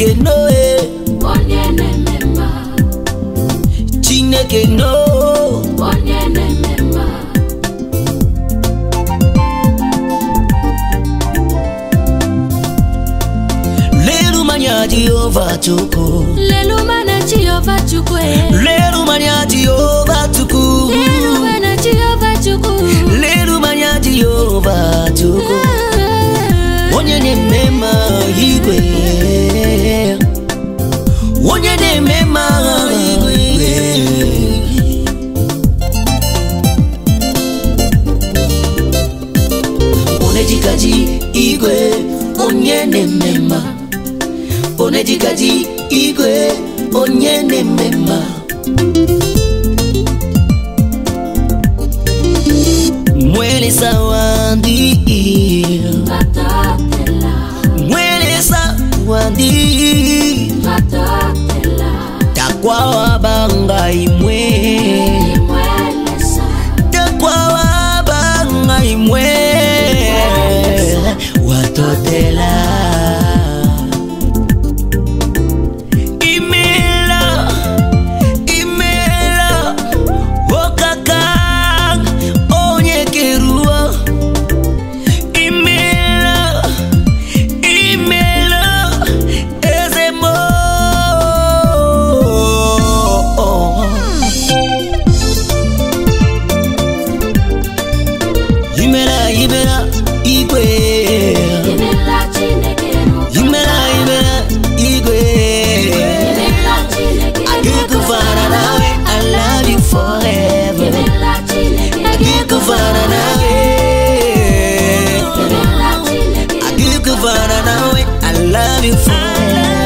Chineke no onye nemema Chineke no onye nemema Lelu manya Jehovah Chuku Lelu mana Jehovah Chuku Lelu manya Jehovah Chuku Lelu mana Jehovah Chuku Lelu manya Jehovah Chuku Onye nemema igwe Onye nemema igwe Onejikaji igwe Onye nemema Onejikaji igwe Onye nemema Mwele sawandi Mwele sawandi Takwa wabanga imwe Takwa wabanga imwe Watotela I love you forever.